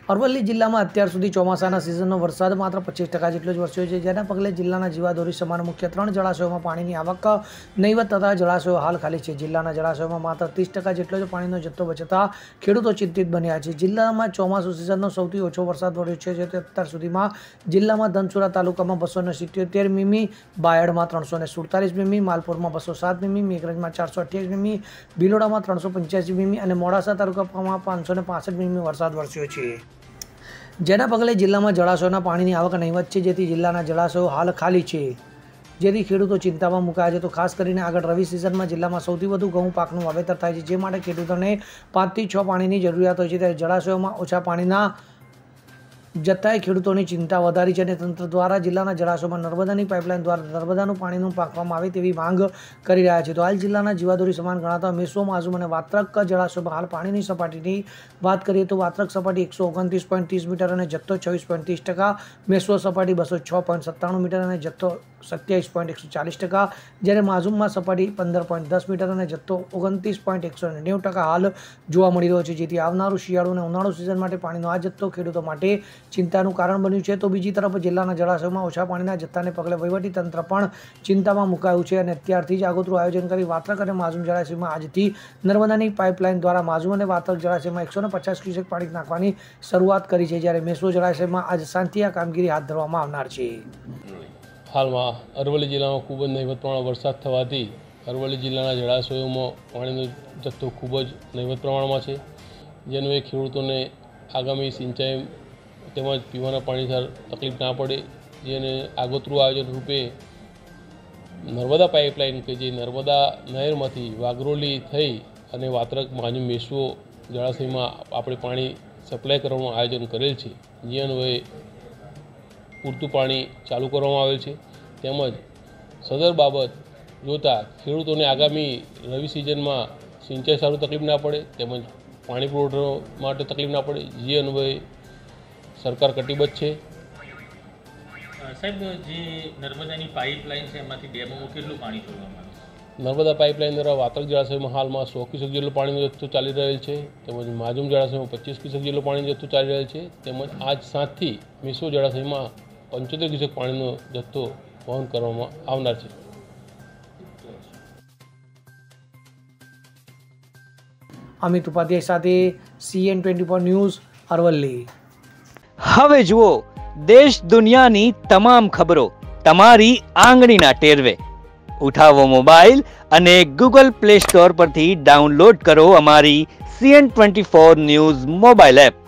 અરવલ્લી જિલ્લામાં અત્યાર સુધી ચોમાસાના સિઝનનો વરસાદ માત્ર 25% જેટલો જ વરસ્યો છે, જેના પગલે જિલ્લાના જીવાદોરી સમાન મુખ્ય 3 જળાશયોમાં પાણીની આવક નહીવત થતા જળાશયો હાલ ખાલી છે। જિલ્લાના જળાશયોમાં માત્ર 30% જેટલો જ પાણીનો જથ્થો બચતા ખેડૂતો ચિંતિત બન્યા છે। જિલ્લામાં ચોમાસુ સિઝનનો સૌથી ઓછો વરસાદ વરસ્યો છે, જે અત્યાર સુધીમાં જિલ્લામાં ધનસુરા તાલુકામાં 277 મીમી, બાયડમાં 347 મીમી, માલપુરમાં 207 મીમી, મેઘરજમાં 428 મીમી, ભિલોડામાં 385 મીમી અને મોડાસા તાલુકામાં 565 મીમી વરસાદ વરસ્યો છે, જેના પગલે જિલ્લામાં જળાશયોના પાણીની આવક નહીવત છે, જેથી જિલ્લાના જળાશયો હાલ ખાલી છે, જેથી ખેડૂતો ચિંતામાં મુકાયા છે। તો ખાસ કરીને આગળ રવિ સિઝનમાં જિલ્લામાં સૌથી વધુ ઘઉં પાકનું વાવેતર થાય છે, જે માટે ખેડૂતોને 5 થી 6 પાણીની જરૂરિયાત હોય છે, ત્યારે જળાશયોમાં ઓછા પાણીના જથ્થાએ ખેડૂતોની ચિંતા વધારી છે અને તંત્ર દ્વારા જિલ્લાના જળાશયોમાં નર્મદાની પાઇપલાઇન દ્વારા નર્મદાનું પાણીનું પાકવામાં આવે તેવી માંગ કરી રહ્યા છે। તો હાલ જિલ્લાના જીવાદોરી સમાન ગણાતા મેશ્વો, માઝુમ અને વાત્રક જળાશયોમાં હાલ પાણીની સપાટીની વાત કરીએ તો વાત્રક સપાટી 129.30 મીટર અને જથ્થો 26.30%, મેશ્વો સપાટી 206.97 મીટર અને જથ્થો 27.140%, જ્યારે માઝુમમાં સપાટી 15.10 મીટર અને જથ્થો 29.190% હાલ જોવા મળી રહ્યો છે, જેથી આવનારું શિયાળુ અને ઉનાળુ સિઝન માટે પાણીનો આ જથ્થો ખેડૂતો માટે ચિંતાનું કારણ બન્યું છે। તો બીજી તરફ જિલ્લાના જળાશયોમાં ઓછા પાણીના જથ્થાને પગલે વહીવટી તંત્ર પણ ચિંતામાં મુકાયું છે અને અત્યારથી જ આગોતરું આયોજન કરી વાત્રક અને માઝુમ જળાશયમાં આજથી નર્મદાની પાઇપલાઇન દ્વારા માઝુમ અને વાત્રક જળાશયમાં 150 ક્યુસેક પાણી નાખવાની શરૂઆત કરી છે, જ્યારે મેશ્વો જળાશયમાં આજ સાંજથી આ કામગીરી હાથ ધરવામાં આવનાર છે। હાલમાં અરવલ્લી જિલ્લામાં ખૂબ જ નહીવત પ્રમાણમાં વરસાદ થવાથી અરવલ્લી જિલ્લાના જળાશયોમાં પાણીનો જથ્થો ખૂબ જ નહીવત પ્રમાણમાં છે, જેનું એ ખેડૂતોને આગામી સિંચાઈ તેમજ પીવાના પાણી તકલીફ ના પડે, જેને આગોતરું આયોજન રૂપે નર્મદા પાઇપલાઇન કે જે નર્મદા નહેરમાંથી વાઘરોલી થઈ અને વાત્રક, માઝુમ, મેશ્વો જળાશયમાં આપણે પાણી સપ્લાય કરવાનું આયોજન કરેલ છે, જે અન્વયે પૂરતું પાણી ચાલુ કરવામાં આવેલ છે। તેમજ સદર બાબત જોતાં ખેડૂતોને આગામી રવિ સિઝનમાં સિંચાઈ સારું તકલીફ ના પડે તેમજ પાણી પુરવઠો માટે તકલીફ ના પડે, જે અન્વયે સરકાર કટિબદ્ધ છે। સાહેબ, જે નર્મદાની પાઇપલાઇન છે એમાંથી ડેમોમાં કેટલું પાણી છોડવામાં આવે છે? નર્મદા પાઇપલાઇન દ્વારા વાત્રક જળાશયમાં હાલમાં 100 ક્યુસેક જેટલો પાણીનો જથ્થો ચાલી રહેલ છે, તેમજ માઝુમ જળાશયમાં 25 ક્યુસેક જેટલો પાણીનો જથ્થો ચાલી રહેલ છે, તેમજ આજ સાંજથી મેશ્વો જળાશયમાં 75 ક્યુસેક પાણીનો જથ્થો વહન કરવામાં આવનાર છે। અમિત ઉપાધ્યાય સાથે CN24 ન્યૂઝ, અરવલ્લી। હવે જુઓ દેશ દુનિયાની તમામ ખબરો તમારી આંગળીના ટેરવે। ઉઠાવો મોબાઈલ અને Google Play Store પરથી ડાઉનલોડ કરો અમારી CN24 ન્યૂઝ મોબાઈલ એપ।